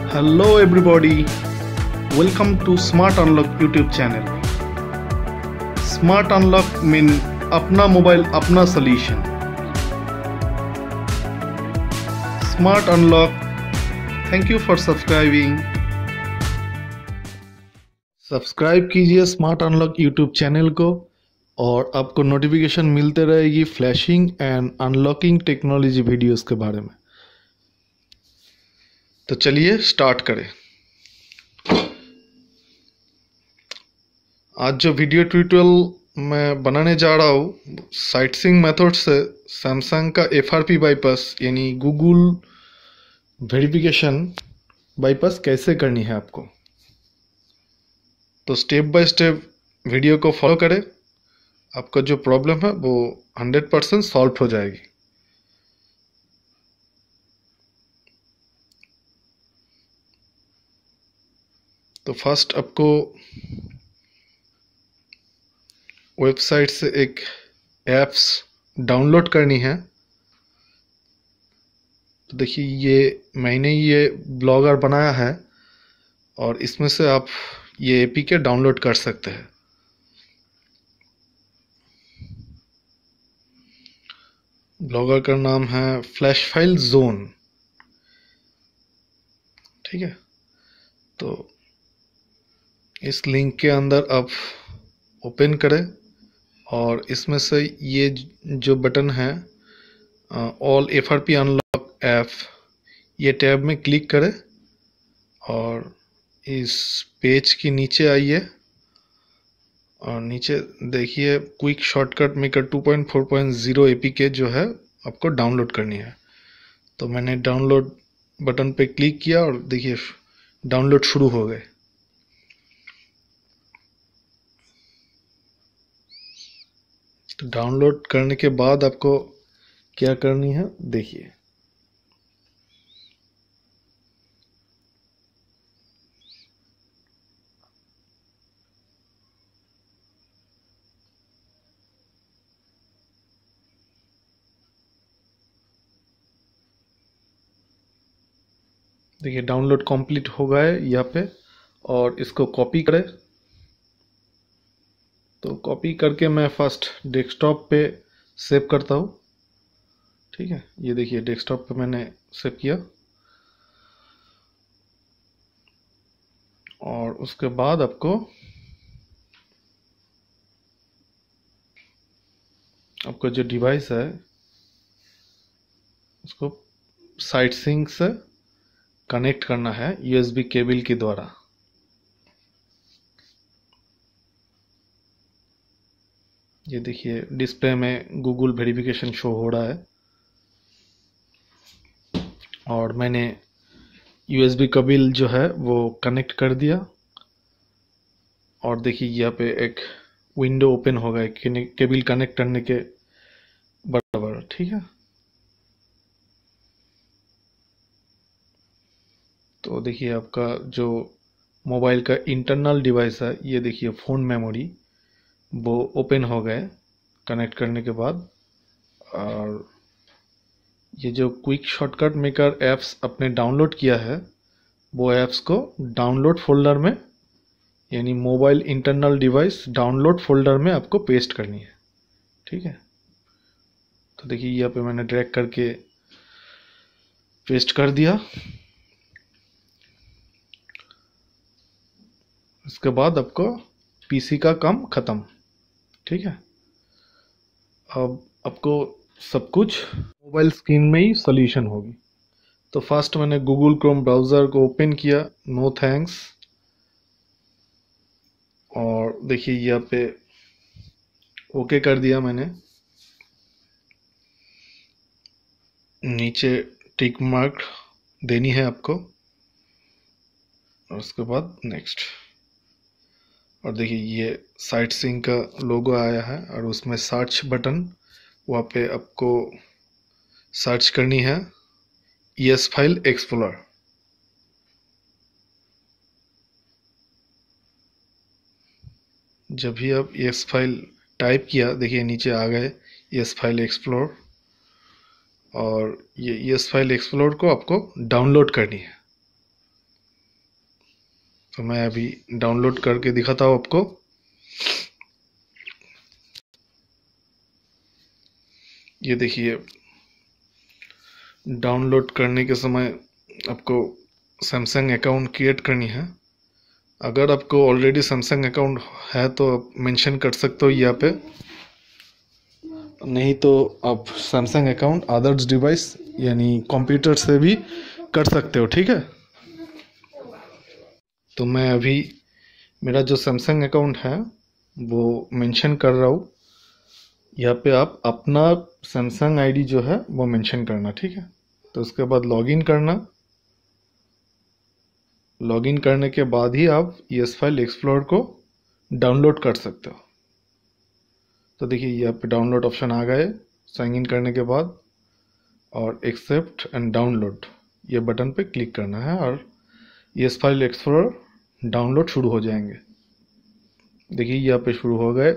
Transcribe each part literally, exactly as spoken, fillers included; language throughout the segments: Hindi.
Hello everybody, welcome to Smart Unlock YouTube channel. Smart Unlock mean अपना मोबाइल अपना solution. Smart Unlock, thank you for subscribing. Subscribe कीजिए स्मार्ट अनलॉक यूट्यूब चैनल को और आपको नोटिफिकेशन मिलते रहेगी flashing and unlocking technology videos के बारे में। तो चलिए स्टार्ट करें। आज जो वीडियो ट्यूटोरियल मैं बनाने जा रहा हूँ साइटसिंग मेथड से सैमसंग का एफ आर पी बाईपास यानी गूगल वेरिफिकेशन बाईपास कैसे करनी है आपको। तो स्टेप बाय स्टेप वीडियो को फॉलो करें, आपका जो प्रॉब्लम है वो हंड्रेड परसेंट सॉल्व हो जाएगी। तो फर्स्ट आपको वेबसाइट से एक ऐप्स डाउनलोड करनी है। तो देखिए ये मैंने ये ब्लॉगर बनाया है और इसमें से आप ये एपीके डाउनलोड कर सकते हैं। ब्लॉगर का नाम है फ्लैश फाइल जोन, ठीक है। तो इस लिंक के अंदर आप ओपन करें और इसमें से ये जो बटन है all F R P unlock app, ये टैब में क्लिक करें और इस पेज के नीचे आइए और नीचे देखिए quick shortcut maker two point four point zero APK जो है आपको डाउनलोड करनी है। तो मैंने डाउनलोड बटन पे क्लिक किया और देखिए डाउनलोड शुरू हो गए। तो डाउनलोड करने के बाद आपको क्या करनी है देखिए। देखिए डाउनलोड कंप्लीट हो गया है यहाँ पे और इसको कॉपी करें। तो कॉपी करके मैं फर्स्ट डेस्कटॉप पे सेव करता हूँ, ठीक है। ये देखिए डेस्कटॉप पे मैंने सेव किया और उसके बाद आपको आपका जो डिवाइस है उसको साइटसिंग से कनेक्ट करना है यूएसबी केबल के द्वारा। ये देखिए डिस्प्ले में गूगल वेरिफिकेशन शो हो रहा है और मैंने यूएसबी केबल जो है वो कनेक्ट कर दिया और देखिए यहाँ पे एक विंडो ओपन हो गया केबल कनेक्ट करने के बराबर, ठीक है। तो देखिए आपका जो मोबाइल का इंटरनल डिवाइस है ये देखिए फ़ोन मेमोरी वो ओपन हो गए कनेक्ट करने के बाद। और ये जो क्विक शॉर्टकट मेकर ऐप्स आपने डाउनलोड किया है वो ऐप्स को डाउनलोड फोल्डर में यानी mobile internal device download folder में आपको पेस्ट करनी है, ठीक है। तो देखिए यहाँ पे मैंने ड्रैग करके पेस्ट कर दिया। इसके बाद आपको पीसी का काम ख़त्म, ठीक है। अब आपको सब कुछ मोबाइल स्क्रीन में ही सॉल्यूशन होगी। तो फर्स्ट मैंने गूगल क्रोम ब्राउज़र को ओपन किया, नो थैंक्स, और देखिए यहाँ पे ओके कर दिया मैंने। नीचे टिक मार्क देनी है आपको और उसके बाद नेक्स्ट। और देखिए ये साइटसिंग का लोगो आया है और उसमें सर्च बटन, वहाँ पे आपको सर्च करनी है ईएस फाइल एक्सप्लोरर। जब भी आप ईएस फाइल टाइप किया देखिए नीचे आ गए ईएस फाइल एक्सप्लोरर और ये ईएस फाइल एक्सप्लोरर को आपको डाउनलोड करनी है। तो मैं अभी डाउनलोड करके दिखाता हूँ आपको। ये देखिए, डाउनलोड करने के समय आपको सैमसंग अकाउंट क्रिएट करनी है। अगर आपको ऑलरेडी सैमसंग अकाउंट है तो आप मेंशन कर सकते हो यहाँ पे, नहीं तो आप सैमसंग अकाउंट अदर्स डिवाइस यानी कंप्यूटर से भी कर सकते हो, ठीक है। तो मैं अभी मेरा जो सैमसंग अकाउंट है वो मेंशन कर रहा हूँ। यहाँ पे आप अपना सैमसंग आईडी जो है वो मेंशन करना, ठीक है। तो उसके बाद लॉगिन करना। लॉगिन करने के बाद ही आप ईएस फाइल एक्सप्लोरर को डाउनलोड कर सकते हो। तो देखिए यहाँ पे डाउनलोड ऑप्शन आ गए साइन इन करने के बाद, और एक्सेप्ट एंड डाउनलोड ये बटन पे क्लिक करना है और ईएस फाइल एक्सप्लोरर डाउनलोड शुरू हो जाएंगे। देखिए यहाँ पे शुरू हो गए।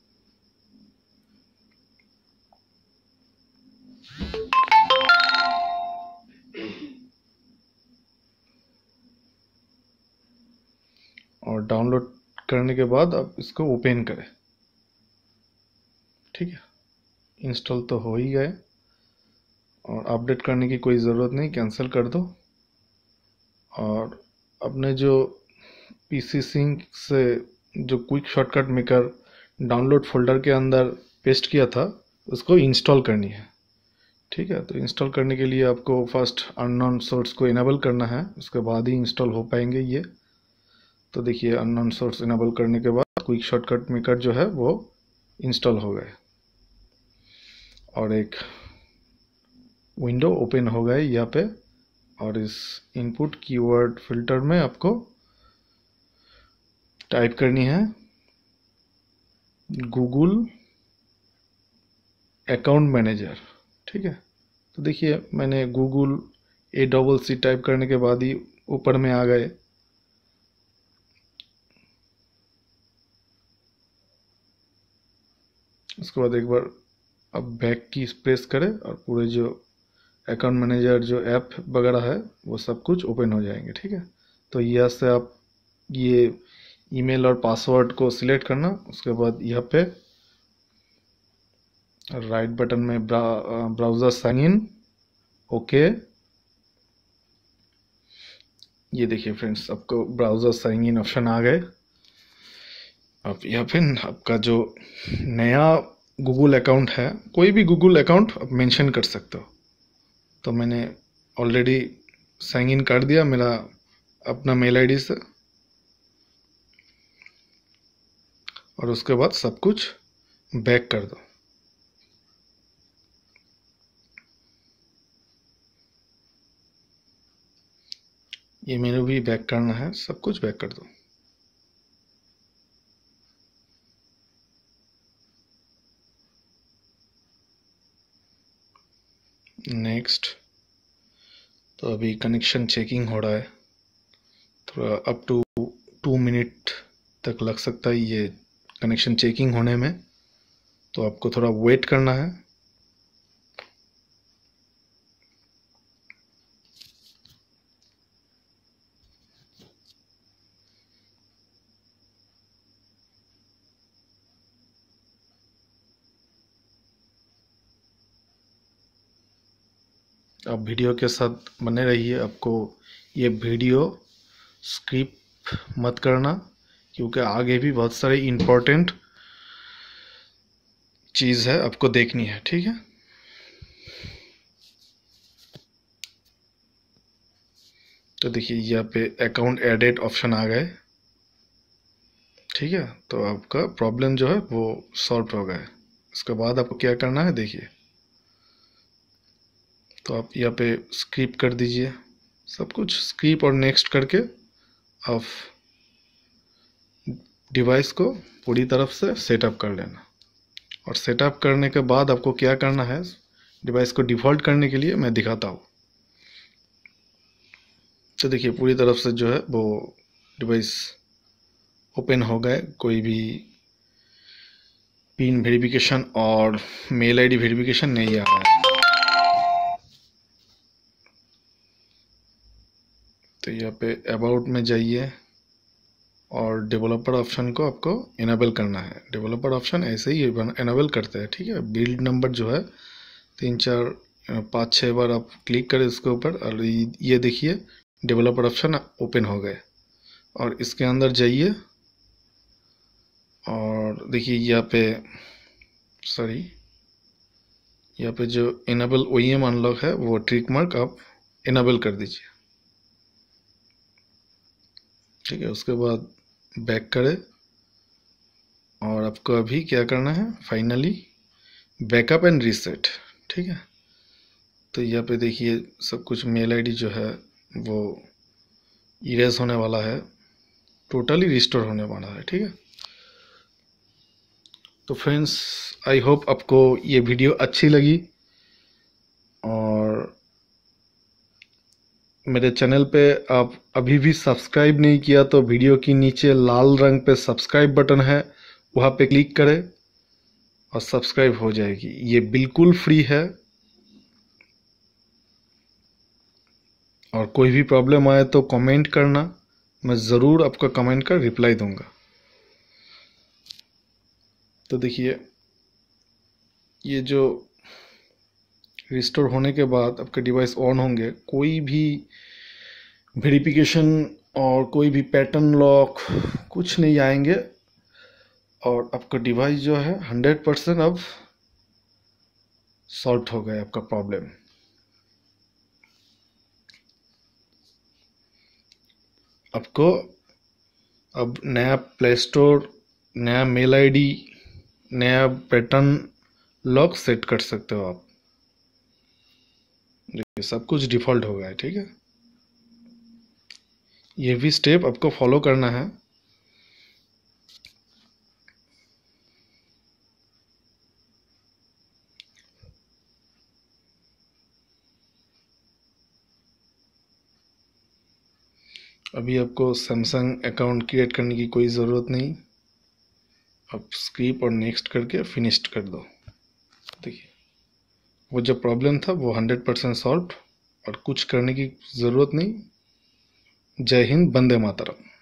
और डाउनलोड करने के बाद आप इसको ओपन करें, ठीक है। इंस्टॉल तो हो ही गए, और अपडेट करने की कोई ज़रूरत नहीं, कैंसिल कर दो। और अपने जो पीसी सिंक से जो quick shortcut maker download folder के अंदर पेस्ट किया था उसको इंस्टॉल करनी है, ठीक है। तो इंस्टॉल करने के लिए आपको फर्स्ट अननोन सोर्स को इनेबल करना है, उसके बाद ही इंस्टॉल हो पाएंगे ये। तो देखिए अननोन सोर्स इनेबल करने के बाद क्विक शॉर्टकट मेकर जो है वो इंस्टॉल हो गए, और एक विंडो ओपन हो गए यहाँ पे। और इस इनपुट कीवर्ड फिल्टर में आपको टाइप करनी है गूगल अकाउंट मैनेजर, ठीक है। तो देखिए मैंने Google A double C type करने के बाद ही ऊपर में आ गए। उसके बाद एक बार अब बैक की प्रेस करें और पूरे जो अकाउंट मैनेजर जो ऐप वगैरह है वो सब कुछ ओपन हो जाएंगे, ठीक है। तो यहाँ से आप ये ईमेल और पासवर्ड को सिलेक्ट करना। उसके बाद यहाँ पे राइट बटन में ब्रा, ब्राउज़र साइन इन, ओके। ये देखिए फ्रेंड्स, आपको ब्राउज़र साइन इन ऑप्शन आ गए। अब यहाँ पे आपका जो नया गूगल अकाउंट है, कोई भी गूगल अकाउंट आप मेंशन कर सकते हो। तो मैंने ऑलरेडी साइन इन कर दिया मेरा अपना मेल आईडी से, और उसके बाद सब कुछ बैक कर दो। ये मेनू भी बैक करना है, सब कुछ बैक कर दो। नेक्स्ट। तो अभी कनेक्शन चेकिंग हो रहा है, थोड़ा अप टू टू मिनट तक लग सकता है ये कनेक्शन चेकिंग होने में, तो आपको थोड़ा वेट करना है। आप वीडियो के साथ बने रहिए। आपको ये वीडियो स्किप मत करना, क्योंकि आगे भी बहुत सारे इम्पोर्टेंट चीज़ है आपको देखनी है, ठीक है। तो देखिए यहाँ पे अकाउंट एडेड ऑप्शन आ गए, ठीक है। तो आपका प्रॉब्लम जो है वो सॉल्व हो गया है। उसके बाद आपको क्या करना है देखिए, तो आप यहाँ पे स्किप कर दीजिए सब कुछ, स्किप और नेक्स्ट करके आप डिवाइस को पूरी तरफ से सेटअप कर लेना। और सेटअप करने के बाद आपको क्या करना है, डिवाइस को डिफ़ॉल्ट करने के लिए मैं दिखाता हूँ। तो देखिए पूरी तरफ से जो है वो डिवाइस ओपन हो गए, कोई भी पिन वेरिफिकेशन और मेल आईडी वेरिफिकेशन नहीं आ रहा है। तो यहाँ पे अबाउट में जाइए, और डेवलपर ऑप्शन को आपको इनेबल करना है। डेवलपर ऑप्शन ऐसे ही इनेबल करते हैं, ठीक है। बिल्ड नंबर जो है तीन चार पाँच छः बार आप क्लिक करें इसके ऊपर और ये देखिए डेवलपर ऑप्शन ओपन हो गए। और इसके अंदर जाइए और देखिए यहाँ पे सॉरी यहाँ पे जो enable O E M unlock है वो ट्रिक मार्क आप इनेबल कर दीजिए, ठीक है। उसके बाद बैक करें और आपको अभी क्या करना है, फाइनली बैकअप एंड रीसेट, ठीक है। तो यहाँ पे देखिए सब कुछ मेल आईडी जो है वो इरेज होने वाला है, टोटली रिस्टोर होने वाला है, ठीक है। तो फ्रेंड्स आई होप आपको ये वीडियो अच्छी लगी और मेरे चैनल पे आप अभी भी सब्सक्राइब नहीं किया तो वीडियो की नीचे लाल रंग पे सब्सक्राइब बटन है, वहाँ पे क्लिक करें और सब्सक्राइब हो जाएगी। ये बिल्कुल फ्री है और कोई भी प्रॉब्लम आए तो कमेंट करना, मैं ज़रूर आपका कमेंट का रिप्लाई दूंगा। तो देखिए ये जो रिस्टोर होने के बाद आपके डिवाइस ऑन होंगे, कोई भी वेरिफिकेशन और कोई भी पैटर्न लॉक कुछ नहीं आएंगे और आपका डिवाइस जो है हंड्रेड परसेंट अब सॉल्व हो गया आपका प्रॉब्लम। आपको अब नया प्ले स्टोर, नया मेल आईडी, नया पैटर्न लॉक सेट कर सकते हो आप। देखिए सब कुछ डिफ़ॉल्ट हो गया है, ठीक है। ये भी स्टेप आपको फॉलो करना है। अभी आपको सैमसंग अकाउंट क्रिएट करने की कोई ज़रूरत नहीं, आप स्किप और नेक्स्ट करके फिनिश्ड कर दो। देखिए वो जो प्रॉब्लम था वो हंड्रेड परसेंट सॉल्व और कुछ करने की ज़रूरत नहीं। जय हिंद, वंदे मातरम।